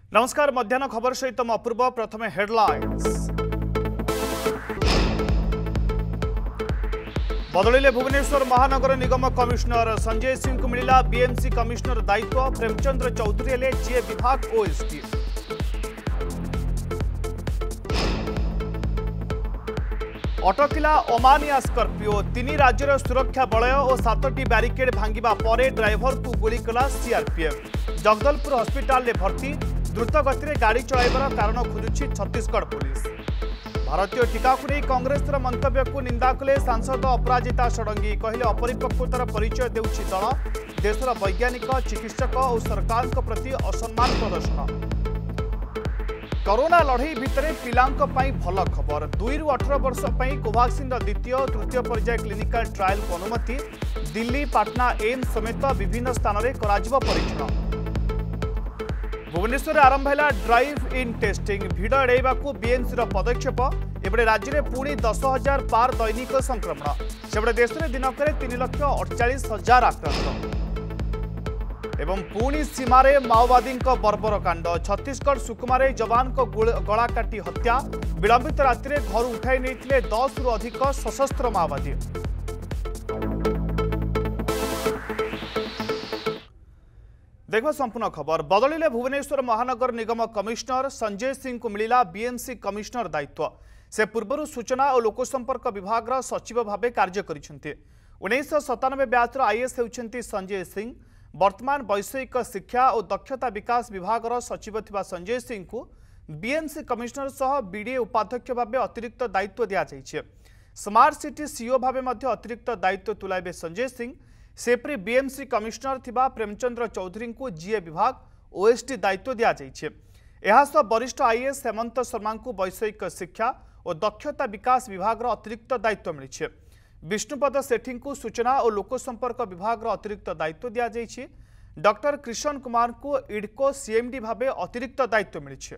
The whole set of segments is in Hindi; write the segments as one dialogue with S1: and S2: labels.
S1: नमस्कार मध्याह्न खबर सहित अपूर्व प्रथमे हेडलाइंस। बदलिले भुवनेश्वर महानगर निगम कमिशनर संजय सिंह को मिला बीएमसी कमिशनर दायित्व। प्रेमचंद्र चौधरी हेले जीए विभाग ओएसडी। अटकिला अमानिया स्कर्पिओ। 3 राज्यर सुरक्षा बलय और 7टी बैरिकेड भांगिबा परे ड्राइवर को गुली कला सीआरपीएफ। जगदलपुर हस्पिटाल में भर्ती। द्रुत गति गाड़ी चलाइबार कारण खोजुछि छत्तीसगढ़ पुलिस। भारतीय टीका को नहीं कांग्रेस मंतव्य को निंदा कले सांसद अपराजिता षडंगी। कहले अपरिपक्वतार परिचय देउछि दल। देशर वैज्ञानिक चिकित्सक और सरकार प्रति असम्मान प्रदर्शन। कोरोना लड़ई भितर पिलांक पई भल खबर। 2 ରୁ 18 वर्ष पई कोवाक्सिन द्वितीय और तृतीय पर्याय क्लिनिकल ट्रायल को अनुमति। दिल्ली पाटना एम्स समेत विभिन्न स्थान में कराजिबो परीक्षण। भुवनेश्वर आरंभ है ड्राइव इन टेस्टिंग। भिड़ एड़ाइबा बीएमसी पदक्षेप। एबड़े राज्य में पुणी 10,000 पार दैनिक संक्रमण। सेबड़े देश में दिनक 3,48,000 आक्रांत। एवं पुणी सीमारे माओवादी बर्बर कांड। छत्तीसगढ़ सुकुमारे जवान को गला काटी हत्या। विलंबित राति घर उठाई नहीं 10 रु अधिक सशस्त्र माओवादी। देखो संपूर्ण खबर। बदलिले भुवनेश्वर महानगर निगम कमिशनर संजय सिंह को मिला बीएमसी कमिशनर दायित्व। से पूर्व सूचना और लोकसंपर्क विभाग सचिव भाव कार्य कर 1997 ब्याचर आईएएस होती संजय सिंह। वर्तमान वैषयिक शिक्षा और दक्षता विकास विभाग सचिव थिबा संजय सिंह को बीएमसी कमिशनर सह बीडीए उपाध्यक्ष भाव अतिरिक्त दायित्व दि जाइए। स्मार्ट सिटी सीओ भाव अतिरिक्त दायित्व तुलाइबे संजय सिंह। सेपरी बीएमसी कमिशनर थिबा प्रेमचंद्र चौधरी को जीए विभाग ओएसडी दायित्व दि जाइए। यह वरिष्ठ आईएएस हेमंत शर्मा को वैषयिक शिक्षा और दक्षता विकास विभाग अतिरिक्त दायित्व मिली। विष्णुपद सेठी को सूचना और लोकसंपर्क विभाग अतिरिक्त दायित्व दि जाइए। डॉक्टर कृष्ण कुमार को इडको सीएमडी भाव अतिरिक्त दायित्व मिली।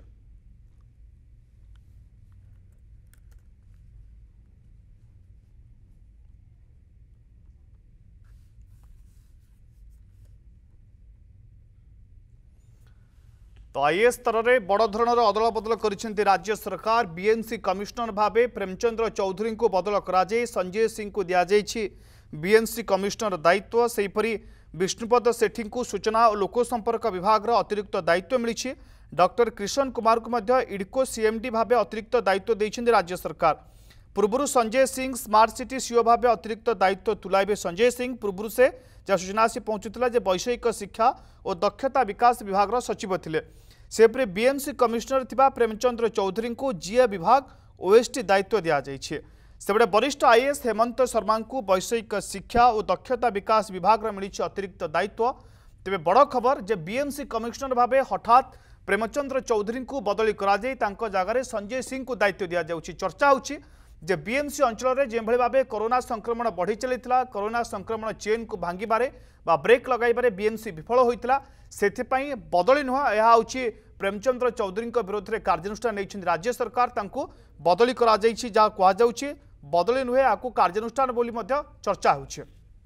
S1: तो आईएएस स्तर में बड़ धरणर अदल बदल कर राज्य सरकार। बीएमसी कमिशनर भावे प्रेमचंद्र चौधरी को बदल कराई। संजय सिंह को दि जाइए बीएमसी कमिशनर दायित्व। सेहीपरि विष्णुपद सेठी को सूचना और लोकसंपर्क विभाग अतिरिक्त दायित्व मिली। डॉक्टर कृष्ण कुमार को इडको सीएमडी भाव अतिरिक्त दायित्व देइछन्ति राज्य सरकार। पूर्व Sanjay Singh smart city CO भाव अतिरिक्त दायित्व तुलाइबे संजय सिंह। पूर्व से जहाँ सूचना आसी पहुंचुला वैषयिक शिक्षा और दक्षता विकास विभाग सचिव थिले। सेपरे बीएमसी कमिशनर थिबा प्रेमचंद्र चौधरी को जीए विभाग ओएसडी दायित्व दि जाइए। सेबड़े वरिष्ठ आईएएस हेमंत शर्मा को वैषयिक शिक्षा और दक्षता विकास विभाग मिली अतिरिक्त दायित्व। तेरे बड़ खबर जे बीएमसी कमिशनर भाव हठात प्रेमचंद्र चौधरी को बदली जगह संजय सिंह को दायित्व दि जाउछि। चर्चा होछि जे बीएमसी अंचल में जो भाव कोरोना संक्रमण बढ़ी चलता कोरोना संक्रमण चेन को भांगिबारे बा ब्रेक लगाइबारे बीएमसी विफल होइतिला। सेथिपाई बदली नुह यह होछि प्रेमचंद्र चौधरी विरोध में कार्यानुष्ठान नहीं राज्य सरकार। तांको बदली करा जाइछि। जहाँ कहुछि बदली नुहे आपको कार्यानुष्ठान बोली मध्य चर्चा होछि।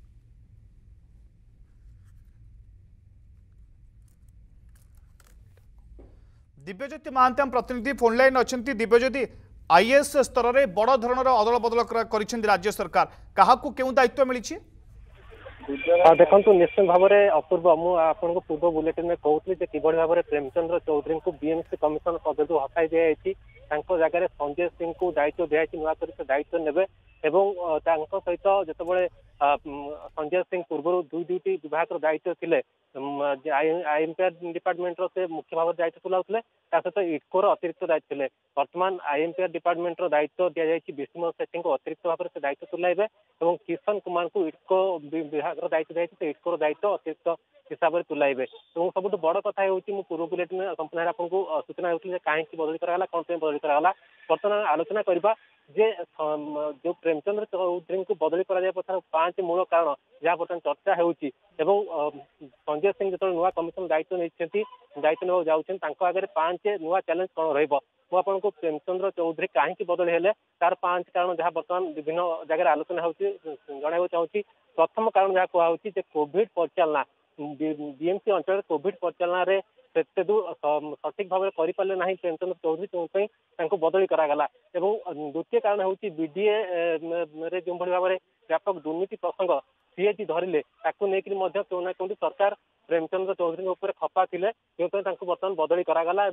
S1: दिव्यज्योति महांती हम प्रतिनिधि फोन लाइन अच्छा। दिव्यज्योति आईएएस स्तर में बड़ धरणर अदल बदल कर राज्य सरकार क्या क्यों दायित्व मिली?
S2: देखो निश्चित भाव में अपूर्व मुझे पूर्व बुलेटिन में कहूली कि भाव में प्रेमचंद्र चौधरी को बीएमसी कमिशनर पद हटाई दी जगह संजय सिंह को दायित्व दिखाई नुआ कर दायित्व ने सहित जिते संजय सिंह पूर्व दुईटी विभाग दायित्व थे। आईएमपीआर डिपार्टमेंट से मुख्य भाव दायित्व तुलाऊे सहित इडकोर अतिरिक्त दायित्व थे। वर्तमान आईएमपीआर डिपार्टमेंट दायित्व दि जाए विष्णुपद सेठी को अतिरिक्त भाव से दायित्व तुलाइबे और किशन कुमार को इडको विभाग दायित्व दिखाई इडकोर दायित्व अतिरिक्त हिसाब से तुलाइबे। तो सब बड़ कथा हूँ पूर्व बुलेटिन में संपूर्ण आपको सूचना होती कहीं बदली कराला कौन बदली कराला। बर्तमान आलोचना करवा जे जो प्रेमचंद्र चौधरी को बदली करा पछार 5 मूल कारण जहाँ बर्तमान चर्चा होती संजय सिंह जो नुआ कमिशन दायित्व नहीं दायित्व ना जाऊँ आगे 5 नुआ चैलेंज कौन रहा प्रेमचंद्र चौधरी कहीं बदली है तार 5 कारण जहाँ बर्तमान विभिन्न जगह आलोचना होती जन चाहूँगी। प्रथम कारण जहाँ कहुच्छी कोविड परिचालना बीएमसी अंचल कोविड परिचालना सठिक भाव में ना प्रेमचंद्र चौधरी बदली करागला। द्वितीय कारण हूँ बीडीए जो भाव में व्यापक दुर्नीति प्रसंग सीएजी धरिले क्यों सरकार प्रेमचंद्र चौधरी उपर खपा थे जो बर्तमान बदली करागला।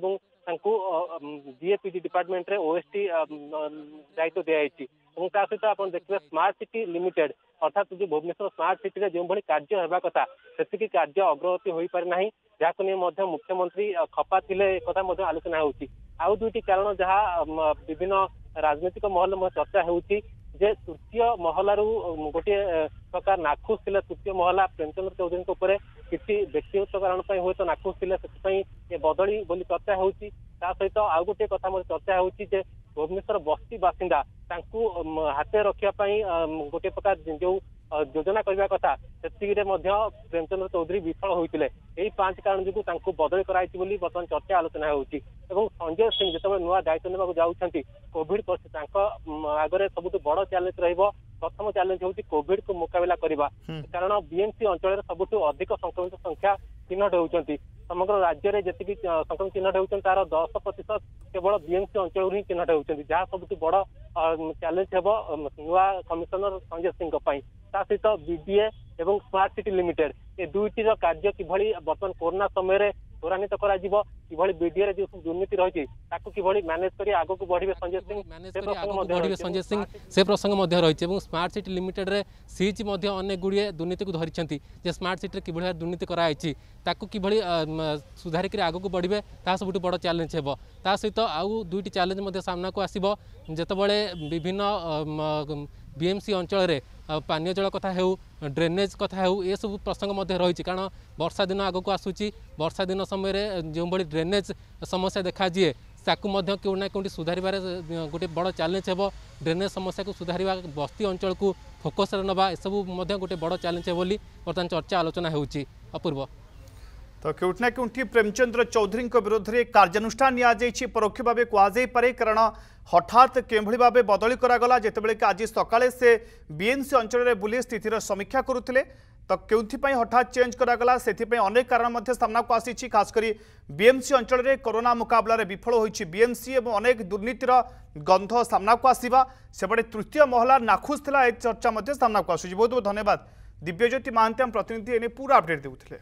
S2: जीएपीडी डिपार्टमेंट रे ओएसटी दायित्व दिखाई सहित आप देखिए स्मार्ट सिटी लिमिटेड अर्थात जो भुवनेश्वर स्मार्ट सिटी जो भाई कार्य होगा कथा से कार्य अग्रगति हो पारे ना जहाँ नहीं मुख्यमंत्री खपा थे एक आलोचना होती। आउ दुईटी कारण जहाँ विभिन्न राजनीतिक महल में चर्चा होती जे तृतीय महलारू गोटे प्रकार नाखुश थे तृतीय महला प्रेमचंद्र चौधरी उपर किसी व्यक्तिगत कारण हूँ तो नाखुश थे बदली बोली चर्चा होती। सहित आउ गोटे कथा चर्चा होती भुवनेश्वर बस्ती बासिंदा हाथे रखापी गोटे प्रकार जो योजना करने कथा से प्रेमचंद्र चौधरी विफल होते यही 5 कारण जो बदली कराई बर्तमान चर्चा आलोचना होती। संजय सिंह जो नुआ दायित्व ने जाऊँगी कोविड परिस्थिति आगे सब बड़ चैलेंज प्रथम चैलेंज हूँ कोविड को मुकाबला करने कारण बीएमसी अंचल सबुठ अधिक संक्रमित संख्या चिन्हट होती समग्र राज्य में जी संक्रमित चिन्हट होती तार 10% केवल बीएमसी अंचल ही चिन्हट होती जहाँ सब बड़ चैलेंज हम नुआ कमिशनर संजय सिंह सहित बीडीए एवं स्मार्ट सिटी लिमिटेड ये दुईटर कार्य किभली बर्तमान कोरोना समय त्वरान्वित कर बीडीए जो दुर्नीति रही कि मैनेज कर आग को बढ़े
S3: संजय सिंह से प्रसंग रही स्मार्ट सिटी लिमिटेड रे सीज अनेक गुड़िए दुर्नीति को धरी स्मार्ट सिटी कि दुर्नीति कराई कि सुधारिक आग को बढ़े ता सब बड़ चैलेंज है। ता सहित आउ दुईटी चैलेंज सामना को आसो जितेबाला विभिन्न बीएमसी अंचल रे पानीय जल कथा हो ड्रेनेज कथा हो ये सब प्रसंग रही कारण वर्षा दिन आग को आसूची वर्षा दिन समय जो भाई ड्रेनेज समस्या देखा दिए ताकू क्यों ना क्यों सुधार गोटे बड़ चैलेंज है। ड्रेनेज समस्या को सुधार बस्ती अंचल को फोकस नवा सब गोटे बड़ चैलेंज है बोली बर्तमान चर्चा आलोचना होची। अपूर्व
S1: तो क्योंना क्योंठी प्रेमचंद्र चौधरी विरोध में कार्यानुष्ठान नि परोक्ष भाव कहुपे कारण हठात केभली भाव बदली करागला जितेबाला कि आज सकाळे से बीएमसी अंचल में बुली स्थितिर समीक्षा करुले तो क्यों हठात चेंज करागला से अनेक कारण सामना को आसी खासकर बीएमसी अंचल में कोरोना मुकाबला विफल होती बीएमसी और अनेक दुर्नीतिर गंध सामना को आसवा सेपटे तृतीय महला नाखुश था चर्चा सामना को आसूँ। बहुत बहुत धन्यवाद दिव्यज्योति महांती प्रतिनिधि एने पूरा अपडेट देउथिले।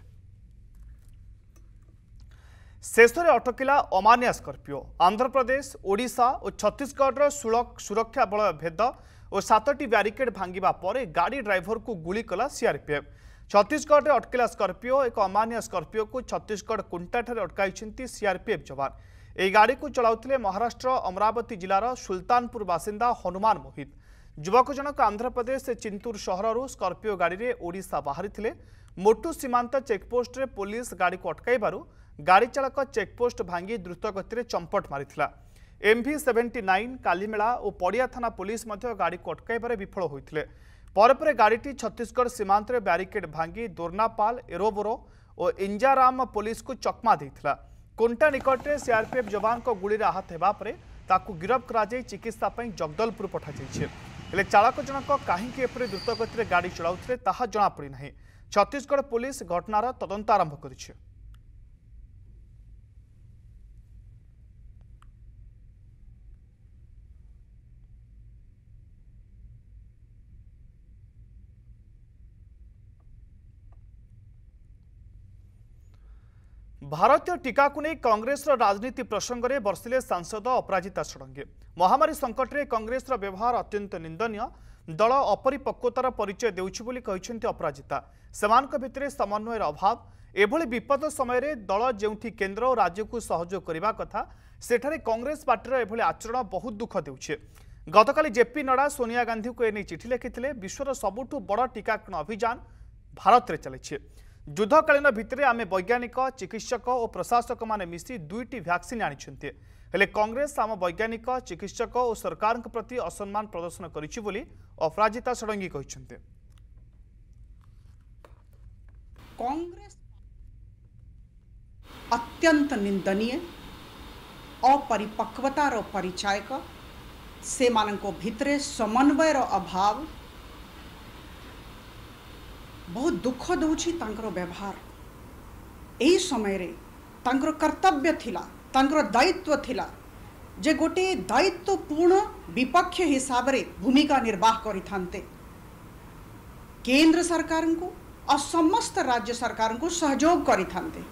S1: शेष में अटकिला अमानिया स्कर्पिओ आंध्र प्रदेश ओडिशा और छत्तीसगढ़ सुरक्षा बल भेद और 7टी ब्यारिकेड भांगिबा परे गाड़ी ड्राइवर को गुली कला सीआरपीएफ। छत्तीसगढ़ में अटकिला स्कर्पिओ एक अमानिया स्कर्पिओ को छत्तीसगढ़ कुंटा ठारे अटकाई सीआरपीएफ जवान। यह गाड़ी को चलाउथिले महाराष्ट्र अमरावती जिलार सुल्तानपुर बासिंदा हनुमान मोहित। युवक जनक आंध्र प्रदेश चिंतूर सहर स्कर्पिओ गाड़ी में ओडिशा बाहरी मोटू सीमांत चेकपोस्ट रे पुलिस गाड़ी को अटकाइबारु गाड़ी चालक चेकपोस्ट भांगी द्रुत गति चंपट मारिथिला। MV79 कालीमेला और पड़िया थाना पुलिस गाड़ी को अटकाइबारे विफल होइथिले। पर गाड़ीटी छत्तीसगढ़ सीमांत रे बैरिकेड भांगी दोरनापाल एरोबोरो और इंजाराम पुलिस को चकमा देइथिला। कोंटा निकट में सीआरपीएफ जवान को गुली आहत हेबा परे ताकू गिरफ करा जाय चिकित्सा पई जगदलपुर पठा जाइछे। हेले चालक जनक काहींकि एपरि द्रुत गति गाड़ी चलाउथिले ताहा जणा पड़ी नाही। छत्तीसगढ़ पुलिस घटनार तदंत आरंभ करिछे। भारतीय टीका को नहीं कांग्रेस राजनीति प्रसंग में बर्षिले सांसद अपराजिता षडंगी। महामारी संकट में कांग्रेस व्यवहार अत्यंत निंदनीय दल अपरिपक्वतार परिचय देउछि बोली कहिसेंति अपराजिता। सेमानक भितरे समन्वयर अभाव एभली विपद समय दल जेउठी केंद्र और राज्य को सहयोग करने कथा सेठारे कांग्रेस पार्टीर एभली आचरण बहुत दुख देउछि। गतकाली जेपी नड्डा सोनिया गांधी को एने चिठी लिखिथिले विश्वर सबुठु बड़ टीकाकरण अभियान भारत में चली। युद्धकालीन भितर आमे वैज्ञानिक चिकित्सक और प्रशासक माने मिसी 2टी वैक्सीन आनिछन्ते हेले कांग्रेस आम वैज्ञानिक चिकित्सक और सरकार प्रति असम्मान प्रदर्शन करिछि बोली अपराजिता षडंगी कहिसन्ते।
S4: कांग्रेस अत्यंत निंदनीय अपरिपक्वतार परिचायक से माननको भितरे समन्वयर अभाव बहुत दुख दूची तांकर व्यवहार। यही समय रे तांकर कर्तव्य थिला, तांकर दायित्व थिला जे गोटे दायित्वपूर्ण विपक्ष हिसाब रे भूमिका निर्वाह करिथान्ते। केंद्र सरकार को और समस्त राज्य सरकार को सहयोग करिथान्ते।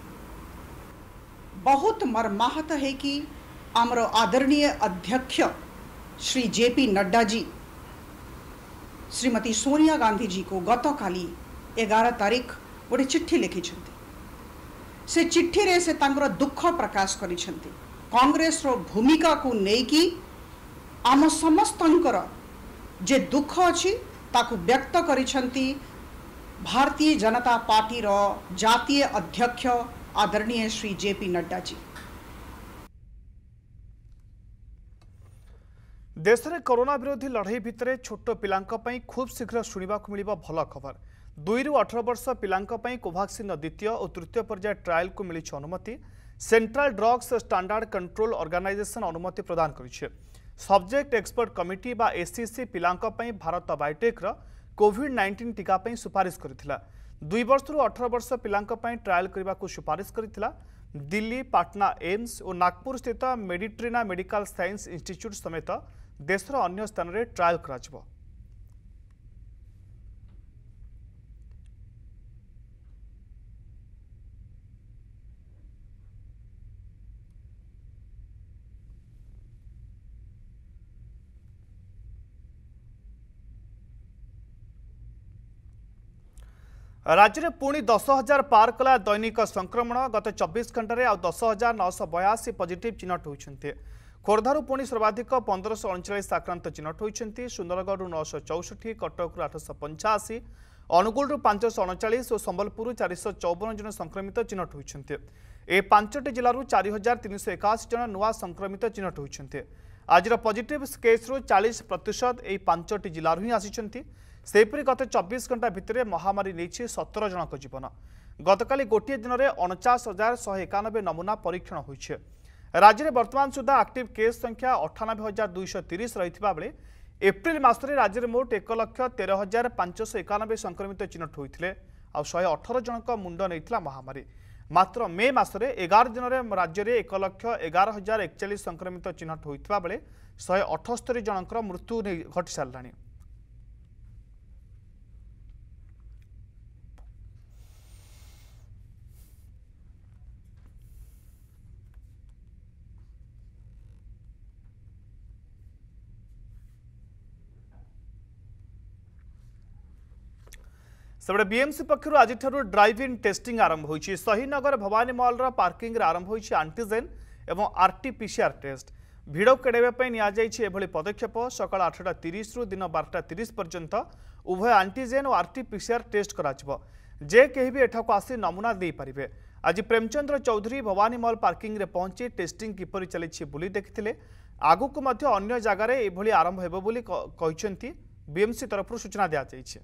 S4: बहुत मर्माहत है कि आमर आदरणीय अध्यक्ष श्री जेपी नड्डा जी श्रीमती सोनिया गांधी जी को गत काली 11 तारीख गोटे चिट्ठी लिखि। से चिट्ठी रे से तांकर दुख प्रकाश करिसेंती। कांग्रेस रो भूमिका को नेकी आम समस्तंकर जे दुख अछि ताकु व्यक्त करिसेंती भारतीय जनता पार्टी रो जातीय अध्यक्ष आदरणीय श्री जेपी नड्डा जी।
S1: देश में कोरोना विरोधी लड़ाई भितर छोट पिलांक पई खूब शीघ्र शुणा मिलिबा भल खबर। 2 ରୁ 18 वर्ष पिलांक पई कोवाक्सिन द्वितीय और तृतीय पर्याय ट्रायल को मिली अनुमति। Central drugs standard control organisation अनुमति प्रदान करिछे। सब्जेक्ट एक्सपर्ट कमिटी बा एससीसी पिलांक पई भारत बायोटेक रो कोविड-19 टीका पई सुपारिश करिथिला। 2 वर्ष ରୁ 18 वर्ष पिलांक पई ट्रायल करबा को सुपारिश करिथिला। दिल्ली, पाटना एम्स और नागपुर स्थित मेडिट्रीना मेडिकल साइंस इंस्टीट्यूट समेत देशर अन्य स्थान में ट्रायल करा। राज्य में पुणी 10,000 पार कला दैनिक संक्रमण। गत 24 घंटे आ 10,982 पॉजिटिव चिन्हट होती। खोर्धारू पुणी सर्वाधिक 1539 आक्रांत चिन्हट होती। सुंदरगढ़ 964, कटक 885, अनुगुल 539 और संबलपुर 454 जन संक्रमित चिन्हट होती। ए 5टी जिलूर 4,381 जन नुआ संक्रमित चिन्हट होती। आज पॉजिटिव केस 40% यही 5टी जिलूर ही आसी। सेपरी गत 24 घंटा भितर महामारी नहीं 17 जनक जीवन। गतकाली गोटे दिन में 49,191 नमूना परीक्षण होइछे। राज्य में वर्तमान सुधा एक्टिव केस संख्या 98,230 रही बेले एप्रिल मासरे राज्य में मोट 1,13,591 संक्रमित चिन्हट होते आ 118 जनक मुंड नहीं महामारी। मात्र मे मासरे 11 दिन में राज्य में 1,11,041 संक्रमित चिन्हट होता बेले 178 जनकर मृत्यु घटी सारा। सेबड़े बीएमसी पक्षर आज ड्राइव इन टेस्टिंग आरंभ होइछि। सहीनगर भवानी मॉल पार्किंग आरंभ होइछि आंटीजेन एवं आरटीपीसीआर टेस्ट। भिड़ केड़ाइबा नियाଯାଇଛି एभली पदक्षेप। सकाळ 8:30 रु दिन 12:30 पर्यंत उभय आंटीजेन और आरटीपीसीआर टेस्ट कराजिबो। जे केही भी एठाको आसी नमूना देई परिबे। आज प्रेमचंद्र चौधरी भवानी मॉल पार्किंग रे पहुंची टेस्टिंग किपरि चलिछि बुली देखिथिले। आगुक मध्य अन्य जगार एभली आरंभ हेबो बुली कहिसेंती बीएमसी तरफ सूचना दिया जाइछि।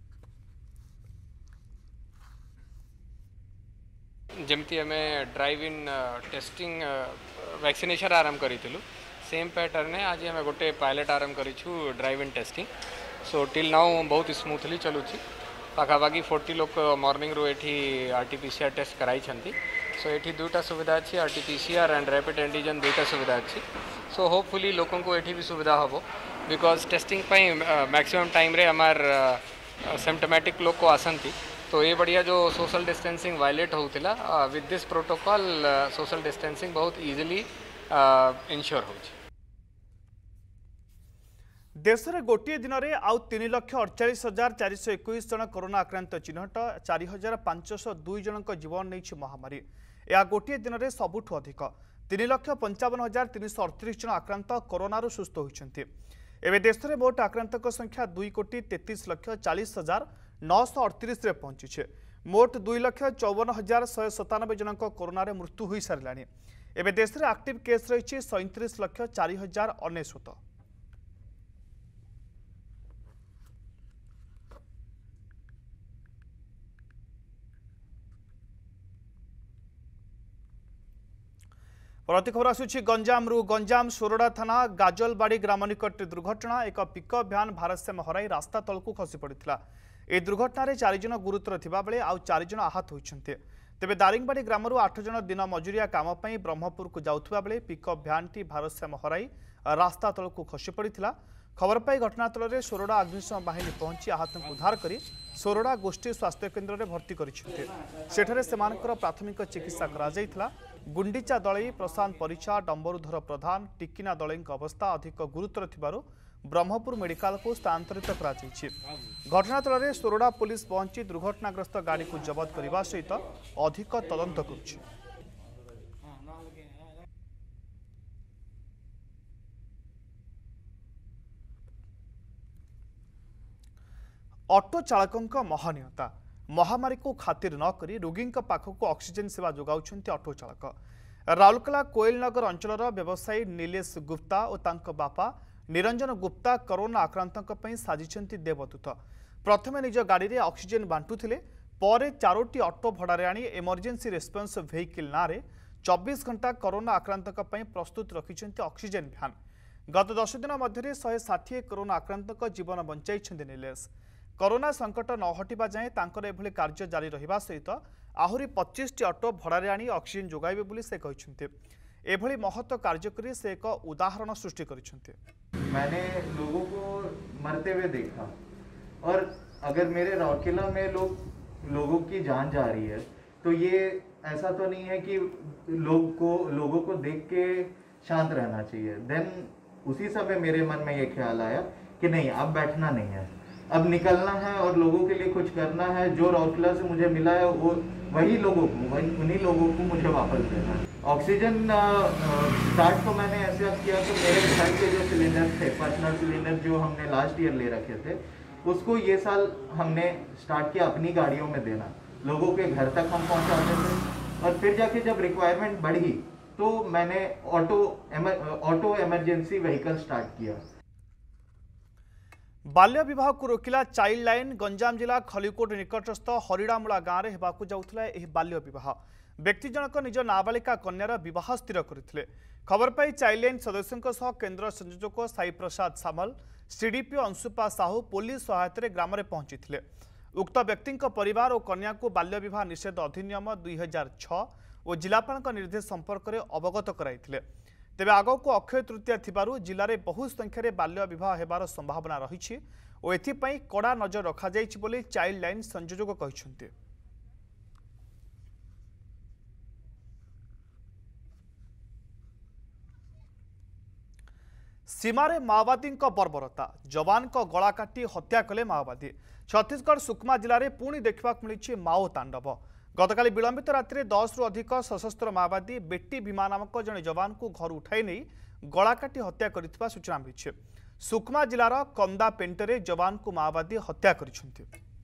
S5: जमती आम ड्राइव इन टेस्टिंग वैक्सीनेशन आरंभ करूँ सेम पैटर्न आज आम गोटे पायलट आरंभ करूँ drive in testing. So till now बहुत स्मूथली चलुची। पाखापाखि 40 लोक मॉर्निंग रो एठी आरटीपीसीआर टेस्ट कराई। सो एठी दुटा सुविधा अच्छी आरटीपीसीआर एंड रैपिड एंटीजन दुटा सुविधा अच्छी। सो होपफुली लोकों को एठी भी सुविधा हम बिकॉज टेस्टिंग मैक्सिमम टाइम रे हमार सिम्टोमेटिक लोग को आसती। तो ये बढ़िया जो सोशल डिस्टेंसिंग वायलेट होता with this protocol social distancing बहुत इजीली इनश्योर हो।
S1: देश में गोटे दिन में आउ 3,48,421 जन कोरोना आक्रांत चिन्हट। 4,502 जनक जीवन नहीं महामारी। यह गोटे दिन में सबुठ अधिक 3,55,338 जन आक्रांत कोरोना सुस्थ होती। एवं देश में मोट आक्रांतक संख्या 2,33,40,938 रे पहुंची। मोट 2,54,197 जनक कोरोना रे मृत्यु हो सारा। एवं देश में एक्टिव केस रही 37,04,069। परवर्ती खबर आसुछि गंजामरू। गंजाम सोरडा थाना गाजलबाड़ी ग्राम निकट दुर्घटना। एक पिकअप भ्यान भारसाम्य हराई रास्ता तलकू खसी पड़ा। ए दुर्घटना 4 जन गुरुतर थिबा बेले आउ 4 जन आहत होइछन्ते। तेबे दारिंगबाड़ी ग्रामरू 8 जन दिन मजुरिया काम पर ब्रह्मपुर को जाउथबा बेले पिकअप भ्यानटी भारसाम्य हराई रास्ता तलक खसी पड़ा। खबर पाई घटनास्थल में सोरडा अग्निशम बाहिनी पहुंची आहत को उद्धार कर सोरडा गोष्ठी स्वास्थ्य केन्द्र में भर्ती कर प्राथमिक चिकित्सा करा। गुंडीचा दलई, प्रशांत परिचा, डंबरुधर प्रधान, टिकिना दलई अवस्था अधिक गुरुतर थिबारु ब्रह्मपुर मेडिकल को स्थानांतरित करा। घटनास्थल में सोरडा पुलिस पहुंची दुर्घटनाग्रस्त गाड़ी को जबत करने सहित अधिक तदंत करुछि। ऑटो चालकों महनीयता महामारी को खातिर नक रोगी पाखक ऑक्सीजन सेवा जोगाउछन्ति ऑटो चालक। राउरकेला कोइलनगर अंचलर व्यवसायी नीलेश गुप्ता और तांको बापा निरंजन गुप्ता कोरोना आक्रांतों पर साजिछन्ति देवदूत। प्रथमे निज गाड़ी में ऑक्सीजन बांटुथिले, परे 4टी ऑटो भड़ारे आनी इमरजेंसी रेस्पॉन्स व्हीकल नारे 24 घंटा कोरोना आक्रांतों पर प्रस्तुत रखिछन्ति ऑक्सीजन भ्यान। गत 10 दिन मध्य 160 कोरोना आक्रांतों जीवन बंचाइछन्ति नीलेश। कोरोना संकट न हटिबा जाए तांकर एभली कार्य जारी रहिबा सहित आहुरी 25टी ऑटो भड़ारे आनी ऑक्सीजन जोगाइबे बोली से कहिसन्ते। एभली महत्व कार्य करी से एक उदाहरण सृष्टि करिसन्ते।
S6: मैंने लोगों को मरते हुए देखा और अगर मेरे राउरकेला में लोगों की जान जा रही है तो ये ऐसा तो नहीं है कि लोगों को देख के शांत रहना चाहिए। देन उसी समय मेरे मन में ये ख्याल आया कि नहीं, अब बैठना नहीं है, अब निकलना है और लोगों के लिए कुछ करना है। जो राउरकेला से मुझे मिला है वो उन्हीं लोगों को मुझे वापस देना है। ऑक्सीजन स्टार्ट तो मैंने ऐसे किया तो मेरे घर के जो सिलेंडर थे, पर्सनल सिलेंडर जो हमने लास्ट ईयर ले रखे थे, उसको ये साल हमने स्टार्ट किया अपनी गाड़ियों में देना। लोगों के घर तक हम पहुंचाते थे और फिर जाके जब रिक्वायरमेंट बढ़ी तो मैंने ऑटो इमरजेंसी व्हीकल स्टार्ट किया।
S1: बाल्य विवाह को रोकिला चाइल्ड लाइन। गंजाम जिला खलिकोट निकटस्थ हरिड़ामूला गाँव में होगाकू जाउथला एही बाल्य विवाह। व्यक्ति जनक निज नाबालिका कन्यार विवाह स्थिर करथिले। खबर पाई चाइल्ड लाइन सदस्यों सह केन्द्र संयोजक साई प्रसाद सामल, सीडीपीओ अंशुपा साहू पुलिस सहायता ग्राम में पहुंची। उक्त व्यक्ति परिवार और कन्या को बाल्य विवाह निषेध अधिनियम 2006 और जिलापाल निर्देश संपर्क में अवगत कराइथिले। तेबे आगक अक्षय तृतीया थिबारु जिले में बहु संख्यार बाल्य विवाह हेबार संभावना रही और एथिपाई कड़ा नजर रखा जाइछि बोली चाइल्ड लाइन संयोजक कहिसन्ते। सीमारे माओवादी बर्बरता, जवान को गला काटी हत्या कले माओवादी। छत्तीसगढ़ सुकमा जिले में पुणी देखा मिली माओ तांडव। गतकाली विलंबित रात्रि 10 रु अधिक सशस्त्र माओवादी बेटी भीमा नामक जड़े जवान को घर उठाई नहीं गला काटी हत्या करथिबा सूचना मिली। सुकमा जिलार कंदा पेंटरे जवान को माओवादी हत्या करिसेंति।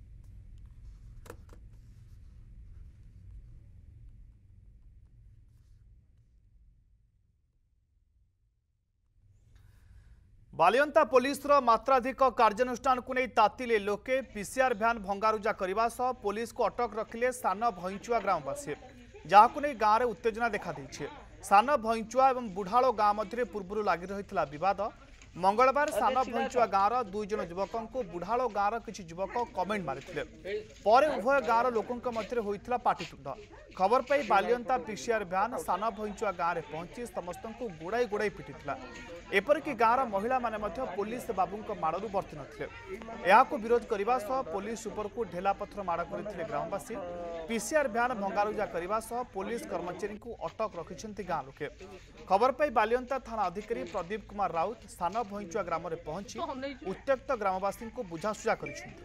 S1: बालियंता पुलिस मात्राधिक कार्यानुष्ठान को नहीं तातिले लोके। पीसीआर भ्यान भंगारुजा करने सह पुलिस को अटक रखिले सान भईचुआ ग्रामवासी, जहां नहीं गाँव में उत्तेजना देखा देछि। सान भईचुआ और बुढ़ाड़ गाँव मध्य पूर्व लगी रही विवाद। मंगलवार सान भईचुआ गाँवर 2 जन युवकों को बुढ़ाड़ गाँवर किसी युवक कमेंट मारिथिले। पर उभय गाँवर लोकों मध्य होइथिला पाटितुंड। खबर पाई बालियंता पीसीआर भ्यान सान भईचुआ गाँव में पहुंची समस्त को गोड़ाई गोड़ाई पिटिथिला। एपरिक गाँवर महिला माने पुलिस बाबू माड़ू बर्ती नथिले। यहां विरोध करने सह पुलिस उपर को ढेला पत्थर माड़ करथिले ग्रामवासी। पीसीआर भ्यान भंगारुजा करने सह पुलिस कर्मचारी को अटक रखिछन्ति गाँ लोके। खबर पाई बालियंता थाना अधिकारी प्रदीप कुमार राउत सान भईचुआ ग्राम में पहुंची उत्त्यक्त ग्रामवासी को बुझासुझा करिछन्ति।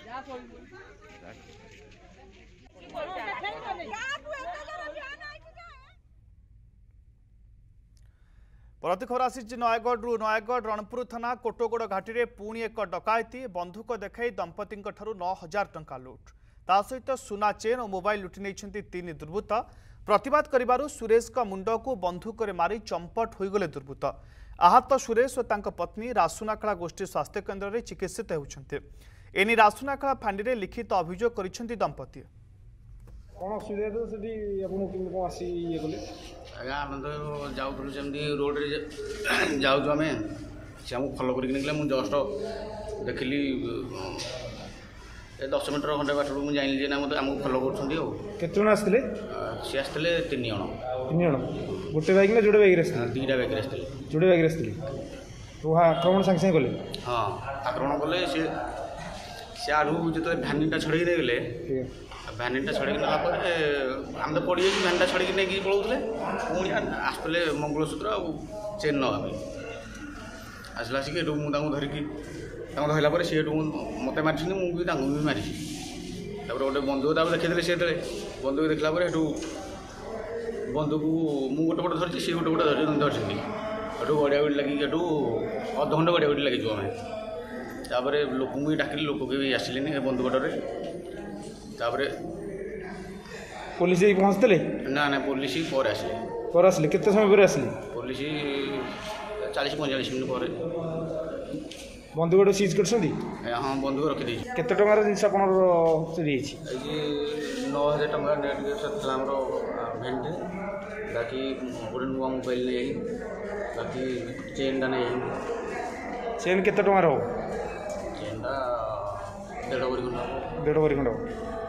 S1: परवर्ती खबर आसी नयगढ़ रणपुर थाना कोटगोड़ घाटी में पुणी एक डकायती। बंधुक देखाई दंपति 9,000 टंका लुट, ता सहित सुना चेन और मोबाइल लुटि नहीं 3 दुर्बृत्त। प्रतिवाद करिबारु सुरेश का मुंड को बंधुक मारी चंपट होगले दुर्बृत्त। आहत सुरेश और तांको पत्नी रासुनाखड़ा गोष्ठी स्वास्थ्य केन्द्र में चिकित्सित होउछन्ते। एनी रासुनाखड़ा फांडी में लिखित अभियोग करिसेंति दंपति।
S7: कौन असुविधा तो सेठी आपन किन को आसी ये बोले
S8: आज्ञा आम तो जाऊँ जमी रोड जाऊँ आम से आमको फलो कर जस्ट देखिली 10 ମିଟର ଖଣ୍ଡେ ବାଟରୁ ମୁଁ ଜାଣିଲି ଯେ ନା ମୋତେ ଆମକୁ ଫଲୋ କରୁଛନ୍ତି। ଆଉ
S7: କେତେ ଜଣ ଆସିଥିଲେ?
S8: ସେ ଆସିଥିଲେ 3 ଜଣ।
S7: 3 ଜଣ ଗୋଟେ ବାଇକ୍ ନା ଯୋଡ଼େ ବାଇକ୍ରେ ଆସିଥିଲେ?
S8: 2ଟା ବାଇକ୍ରେ ଆସିଥିଲେ।
S7: ଯୋଡ଼େ ବାଇକ୍ରେ ଆସିଥିଲେ। ତ ଆକ୍ରମଣ ସାଙ୍ଗେ ସାଙ୍ଗେ କଲେ?
S8: ହଁ ଆକ୍ରମଣ କଲେ। ସେ ଆଡ଼କୁ ଯେତେବେଳେ ଭ୍ୟାନିଟା ଛଡ଼େଇକି ନେଇଗଲେ, ଭ୍ୟାନିଟା ଛଡ଼େଇକି ନେଲା ପରେ ଆମେ ତ ପଡ଼ିଯାଇଛୁ, ଭ୍ୟାନିଟା ଛଡ଼େଇକି ନେଇକି ପଳାଉଥିଲେ। ପୁଣି ଆସୁଥିଲେ ମଙ୍ଗଳସୂତ୍ର ଆଉ ଚେନ୍ ନେବା ପାଇଁ। ଆସିଲା ଆସିକି ଏଠୁ ମୁଁ ତାଙ୍କୁ ଧରିଲା ପରେ ସେ ଏଠୁ ମୋତେ ମାରିଛନ୍ତି, ମୁଁ ବି ତାଙ୍କୁ ବି ମାରିଛି। ତାପରେ ଗୋଟେ ବନ୍ଧୁକ ତାପରେ ଦେଖେଇଦେଲେ। ସେ ଯେତେବେଳେ ବନ୍ଧୁକ ଦେଖିଲା ପରେ ଏଠୁ ବନ୍ଧୁକୁ ମୁଁ ଗୋଟେ ପଟେ ଧରିଛି, ସେ ଗୋଟେ ଧରିଛନ୍ତି। ଏଠୁ ଗଡ଼ିଆ ଗଡ଼ି ଲାଗିକି ଏଠୁ ଅଧଘଣ୍ଟେ ଗଡ଼ିଆ ଗଡ଼ି ଲାଗିଛୁ ଆମେ। ତାପରେ ଲୋକଙ୍କୁ ବି ଡାକିଲି, ଲୋକ କେହି ଆସିଲେନି ବନ୍ଧୁକଟରେ। ତାପରେ
S7: ପୋଲିସ ଯାଇ ପହଞ୍ଚିଥିଲେ?
S8: ନା ପୋଲିସ ପରେ ଆସିଲେ।
S7: କେତେ ସମୟ ପରେ ଆସିଲେ?
S8: ପୋଲିସ 40-45 ମିନିଟ୍ ପରେ।
S7: ବନ୍ଧୁକଟା ସିଜ୍ କରିଛନ୍ତି?
S8: ହଁ ବନ୍ଧୁକ ରଖିଦେଇଛି।
S7: କେତେ ଟଙ୍କାର ଜିନିଷ ଆପଣଙ୍କର ଚୋରି ହେଇଛି?
S8: ଏଇ 9,000 ଟଙ୍କା ନେଟ୍ ଥିଲା ଆମର ଭେଣ୍ଟି। ବାକି ଗୋଟେ ନୂଆ ମୋବାଇଲ ନେଇ, ବାକି ଚେନ୍ଟା ନେଇ।
S7: ଚେନ୍ କେତେ ଟଙ୍କାର ହେବ?
S8: ଚେନ୍ଟା 1.5 ଭରି ଖଣ୍ଡ ହେବ।
S7: 1.5 ଭରି ଖଣ୍ଡ।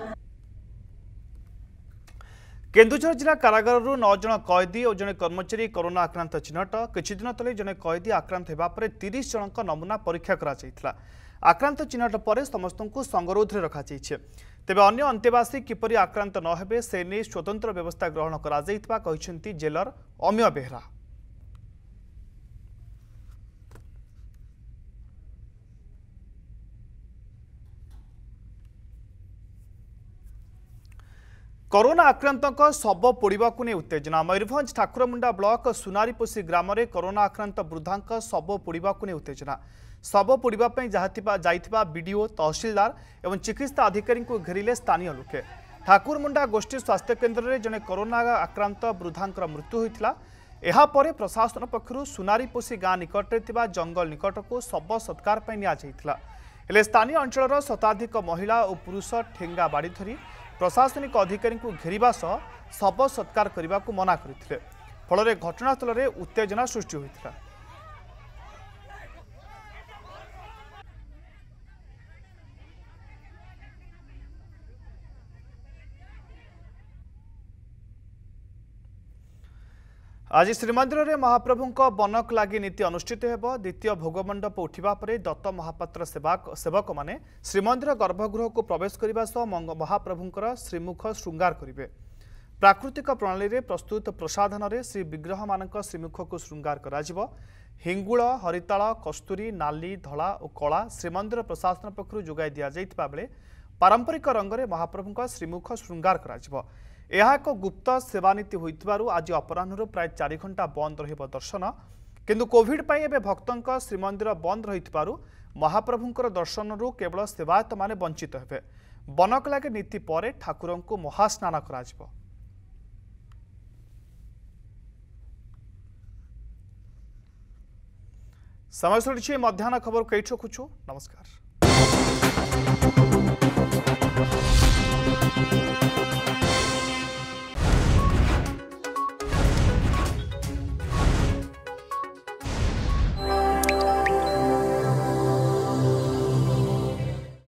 S1: केन्दुझर जिला कारागार 9 जन कैदी और जड़े कर्मचारी कोरोना आक्रांत चिन्हट। किछि दिन तले जड़े कैदी आक्रांत होगा 30 जन नमूना परीक्षा करा। आक्रांत चिन्हट पर समस्त को संगरोध में रखा तेबे अन्य अंतेवासी किपरि आक्रांत न हेबे से नहीं स्वतंत्र व्यवस्था ग्रहण करा जेलर अमिय बेहरा। कोरोना आक्रांत शव पोड़ा नहीं उत्तेजना। मयूरभंज ठाकुरमुंडा ब्लॉक सुनारीपोसी ग्राम में कोरोना आक्रांत वृद्धा शव पोड़ा नहीं उत्तेजना। शव पोड़ापी जाइथिबा बीडीओ तहसीलदार और चिकित्सा अधिकारी को घेरिले स्थानीय लोके। ठाकुरमुंडा गोष्ठी स्वास्थ्य केन्द्र में जड़े कोरोना आक्रांत वृद्धा मृत्यु होता। यापर प्रशासन पक्षर सुनारीपोसी गाँ निकट में जंगल निकट को शव सत्कार नि स्थानीय अंचल शताधिक महिला और पुरुष ठेंगा बाड़ी धरी प्रशासनिक अधिकारी को घेरिबा सह शव सत्कार करने को मना करते फल घटनास्थल में उत्तेजना सृष्टि होता। आज श्रीमंदिर में महाप्रभु बनक लगी नीति अनुष्ठित हो। द्वितीय भोगमंडप उठा पर दत्त महापात्र सेवक माने श्रीमंदिर गर्भगृह को प्रवेश करने सह महाप्रभुंर श्रीमुख श्रृंगार करेंगे। प्राकृतिक प्रणाली में प्रस्तुत प्रसाधन में श्री विग्रह मान श्रीमुख को श्रृंगार करा। हिंगुल हरिताल कस्तूरी नाली धला और कला श्रीमंदिर प्रशासन पक्षर जोगाई दि जाइथिबा बेले पारंपरिक रंग में महाप्रभु श्रीमुख श्रृंगार करा। यह एक गुप्त सेवानीति होइथिबारु आज अपराह्न प्राय 4 घंटा बंद रहिब दर्शन। किंतु कोविड पाई एबे भक्तों श्रीमंदिर बंद रहिथिबारु महाप्रभुंकर दर्शनरु केवल सेवायत माने वंचित हेबे। बनक लागे नीति पर ठाकुर को महास्नान करा। समय सरी मध्याह्न खबर कई रखुछु। नमस्कार।